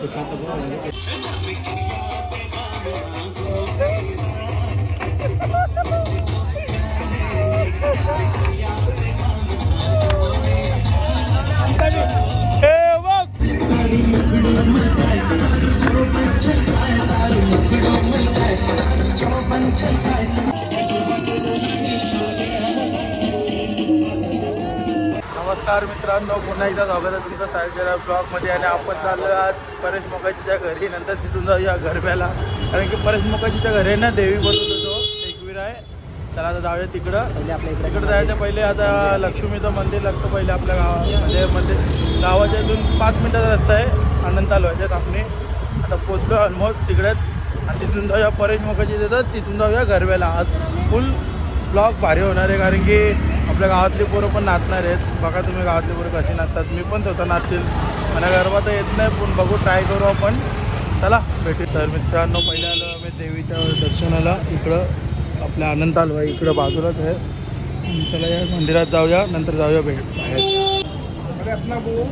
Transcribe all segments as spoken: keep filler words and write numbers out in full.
नमस्कार मित्रांनो, पुन्हा एकदा स्वागत आहे तुमचं सायकल ब्लॉगमध्ये. आणि आपण चाललो आज परेश मोकाजीच्या घरी. नंतर तिथून जाऊया गरब्याला, कारण की परेश मोकाजीच्या घरी ना देवी बनवतो तो एकवीर आहे. चला आता जाऊया तिकडं. पहिले आपल्या इकडे इकडं जायचं. पहिले आता लक्ष्मीचं मंदिर लागतं पहिले आपल्या गावात, म्हणजे मंदिर गावाच्या इथून पाच मिनिटाचा रस्ता आहे. आनंद आलो आहे आपण आता पोचलो ऑलमोस्ट तिकडेच. आणि तिथून जाऊया परेश मोकाजी देतात, तिथून जाऊया गरब्याला. आज फुल ब्लॉग भारी होणार आहे, कारण की आपल्या गावातली पोरं पण नाचणार आहेत. बघा तुम्ही गावातली पोरं कशी नाचतात. मी पण स्वतः नाचतील. मला गरबा तर येत नाही, पण बघू ट्राय करू आपण. चला भेटू. तर मित्रांनो, पहिलं आलो आम्ही देवीच्या दर्शनाला. इकडं आपल्या आनंद तालवा इकडं बाजूलाच आहे. चला या मंदिरात जाऊया, नंतर जाऊया भेट बाहेर. आपला गो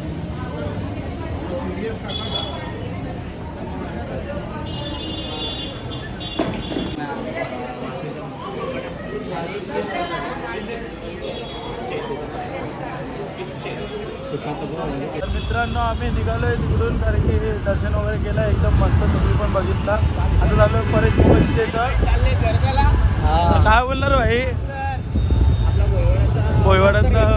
तर मित्रांनो, आम्ही निघालोय तिकडून, कारण की दर्शन वगैरे केलं एकदम मस्त. तुम्ही पण बघितला. आता झालं परेश मोकाजीच्या इथं. काय बोलणार भाई? भोयवाड्यातनं.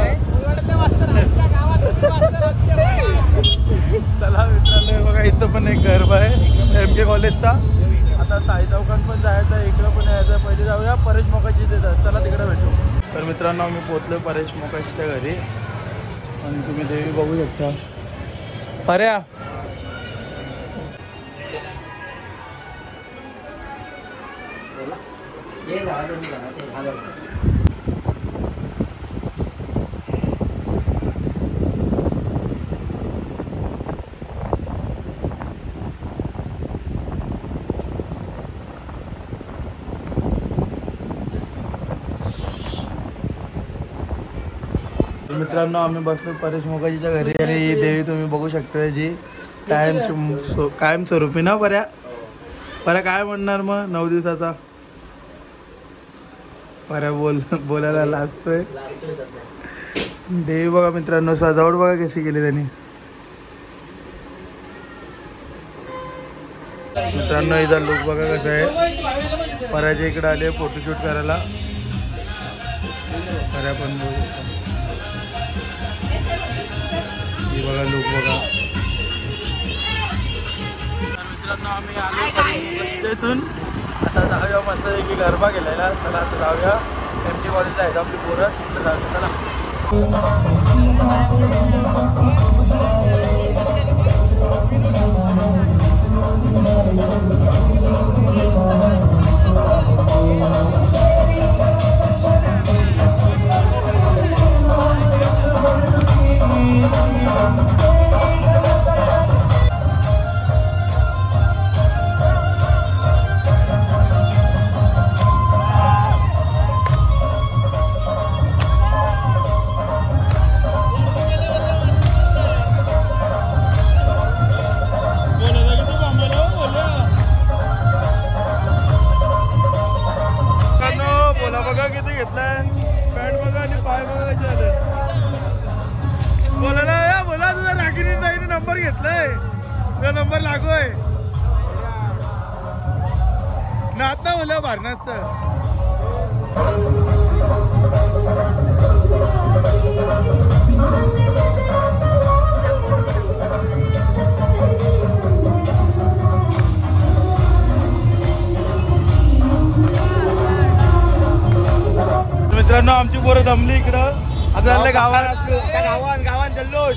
चला मित्रांनो, बघा इथं पण एक गरबा आहे एम के कॉलेजचा. आता साई चौकात पण जायचं आहे, इकडं पण यायचं. पहिले जाऊया परेश मोकाजी देतात. चला तिकडे भेटू. तर मित्रांनो, आम्ही पोहोचलो परेश मोकाजीच्या घरी. आणि तुम्ही देवी बघू शकता. पर्या मित्रांनो, आम्ही बसलो परेश मोकाजीच्या घरी. आणि ही देवी तुम्ही बघू शकता, जी कायम कायम स्वरूपी ना. पर्या पर्या काय म्हणणार मग नऊ दिवसाचा? पर्या बोल बोलायला लाजतोय. देवी बघा मित्रांनो, सजावट बघा कशी केली त्यांनी. मित्रांनो, इथं लुक बघा कसं आहे. पर्याच्या इकडे आले फोटोशूट करायला. पर्या पण बघू बघा लुक बघा. मित्रांनो, आम्ही आलो इथून. आता जाऊया मस्त की गरबा केलेला. चला आता जाऊया एम टी कॉलेजला आहे आपली पोरं. तिथं जाऊया. चला बघा किती घेतलाय. पॅन्ट बघा आणि पाय बघा कसे आले. बोला ना या बोला, तुझा राखीने ताईने नंबर घेतलाय. तुझा नंबर लागोय नाच ना बोला भारी नाचत. मित्रांनो, आमची पोरं जमली इकडं. आता झालं गावात गावात गावात जल्लोष.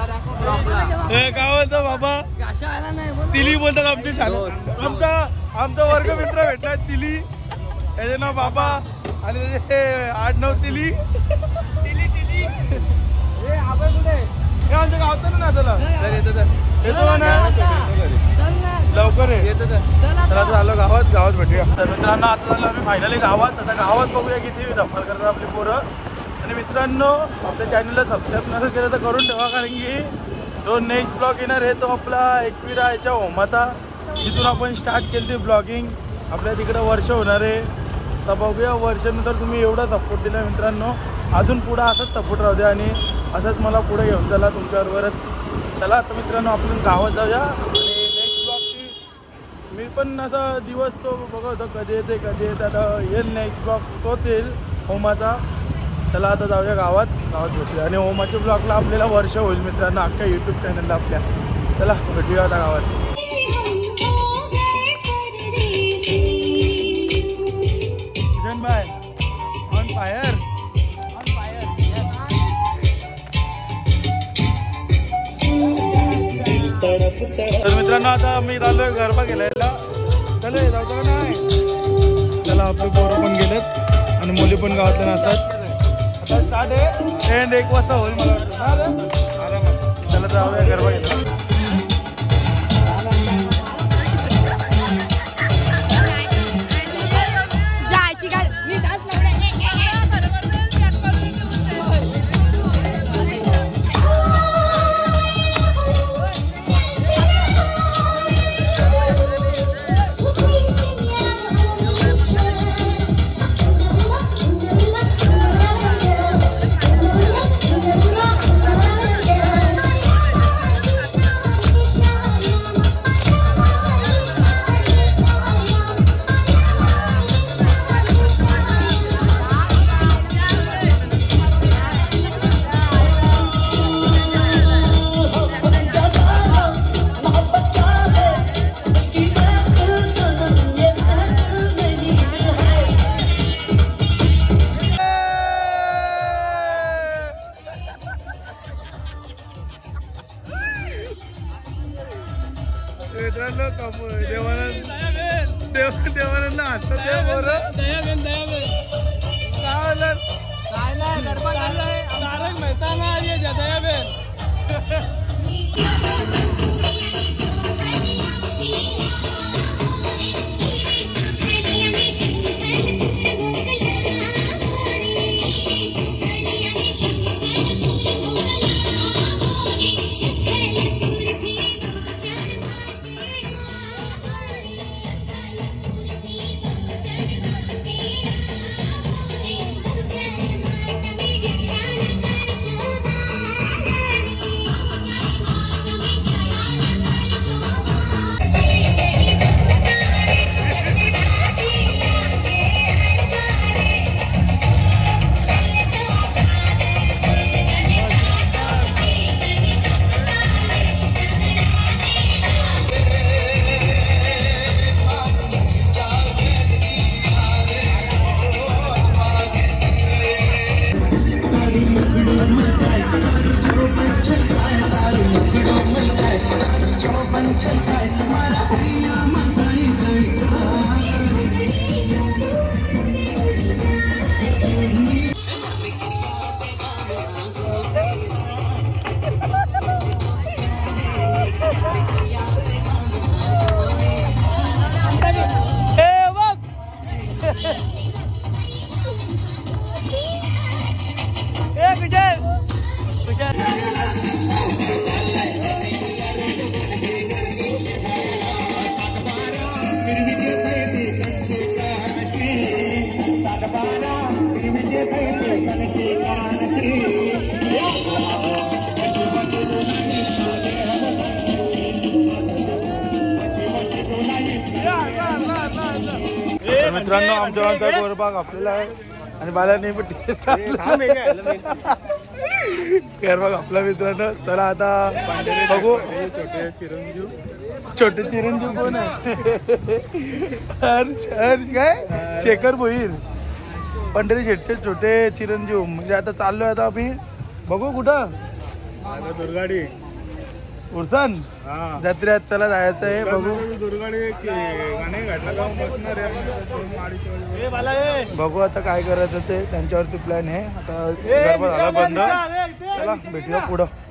गावात बाबा तिली बोलतात आमचे शाळा. आमचा आमचा वर्ग मित्र भेटला तिली. त्याचे नाव बाबा आणि त्याचे आठ नऊ तिली तिली तिली. हे आमच्या गावात ना चला येतो ना लवकर येतो. चला झालं गावात गावात भेटूया. तर मित्रांनो, आता झालं आम्ही फायनली गावात. आता गावात बघूया किती धमाल करतात आपली पोरं. आणि मित्रांनो, आपल्या चॅनलला सबस्क्राईब नसेल केलं तर करून ठेवा, कारण की तो नेक्स्ट ब्लॉग येणार आहे तो आपला एकविरा याच्या होमाचा, जिथून आपण स्टार्ट केली ती ब्लॉगिंग. आपल्या तिकडं वर्ष होणार आहे, तर बघूया वर्षानंतर तुम्ही एवढा सपोर्ट दिला मित्रांनो. अजून पुढं असंच सपोर्ट राहू द्या आणि असंच मला पुढे घेऊन चला तुमच्याबरोबरच. चला आता मित्रांनो आपण गावात जाऊया आणि नेक्स्ट ब्लॉगची मी पण असा दिवस तो बघतो कधी येते कधी येते. आता येईल नेक्स्ट ब्लॉग तोच येईल होमाचा. चला आता जाऊया गावात, गावात भेटूया आणि होमाच्या ब्लॉगला आपल्याला वर्ष होईल मित्रांनो अख्ख्या यूट्यूब चॅनलला आपल्या. चला भेटूया आता गावात. Bye on fire on fire. तर मित्रांनो आता मी चाललोय गरबा गेलायला. चला जाऊचं का नाही. चला आपले पोरं पण गेलेत आणि मुली पण गावातल्या नसतात. आता स्टार्ट आहे एंड एक वाजता होईल मला वाटतं आरामात. चला जाऊया गरबा गेला. मित्रांनो देवानंद देव देवानंद हसतात ते पोरं. दयाबेन दयाबेन काय काय नाही गरबा झालाय तारक मेहता ना ये दयाबेन. मित्रांनो आमच्या गावचा गरबा कापलेला आहे आणि बालाने पण गरबा कापला मित्रांनो. चला आता बघू छोटे चिरंजीव छोटे चिरंजीव कोण आहे. हर्ष हर्ष काय शेखर भोईर पंढरी शेटचे छोटे चिरंजीव. म्हणजे आता चाललोय आता आम्ही बघू कुठं दुर्गाडी उरसन जत्रेत. चला जायचं आहे बघू दुर्गाडी गाणे घातला जाऊन बसणार आहे. बघू आता काय करायचं ते त्यांच्यावरती प्लॅन आहे. आता गरबा झाला बंद. चला भेटूया पुढं.